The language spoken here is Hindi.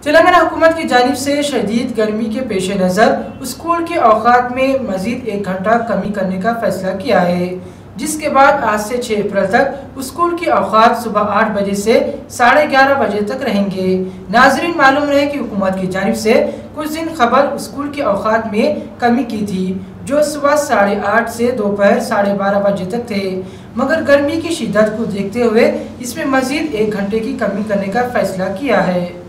तेलंगाना हुकूमत की जानिब से शदीद गर्मी के पेश नज़र स्कूल के औकात में मजीद 1 घंटा कमी करने का फैसला किया है, जिसके बाद आज से 6 अप्रैल तक स्कूल के औकात सुबह 8 बजे से 11:30 बजे तक रहेंगे। नाजरीन, मालूम रहे कि हुकूमत की जानिब से कुछ दिन कबल स्कूल के औकात में कमी की थी, जो सुबह 8:30 से दोपहर 12:30 बजे तक थे, मगर गर्मी की शिद्दत को देखते हुए इसमें मजीद 1 घंटे की कमी करने का फैसला किया है।